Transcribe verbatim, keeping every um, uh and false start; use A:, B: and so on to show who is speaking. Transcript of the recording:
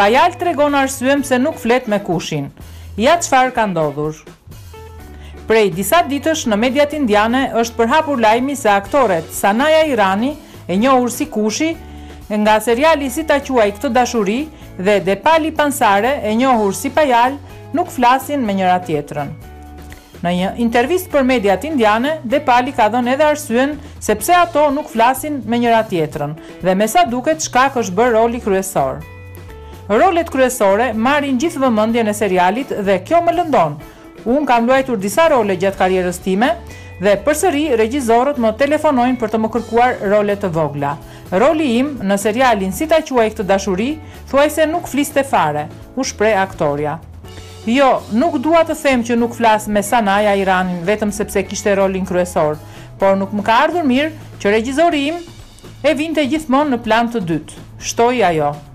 A: Pajal tregon arsyen pse nuk flet me kushin. Ja çfarë ka ndodhur. Prej disa ditësh në mediat indiane është përhapur lajmi se aktoret Sanaya Irani, e njohur si Kushi, nga seriali Si ta quaj këtë dashuri, dhe Depali Pansare, e njohur si Pajal, nuk flasin me njëra tjetrën. Në një intervistë për mediat indiane, Depali ka dhënë edhe arsyen se pse ato nuk flasin me njëra tjetrën, dhe me sa duket shkak është bërë roli kryesor. Rolet kryesore marrin gjithë vëmendjen e serialit dhe kjo më lëndon. Unë kam luajtur disa role gjatë karrierës time dhe përsëri regjisorët më telefonojnë për të më kërkuar role të vogla. Roli im në serialin Si ta quaj këtë dashuri, thuajse nuk fliste fare, u shpreh aktoria. Jo, nuk dua të them që nuk flas me Sanaya Iranin vetëm sepse kishte rolin kryesor, por nuk më ka ardhur mirë që regjizori im e vinte gjithmonë në plan të dytë, shtoi ajo.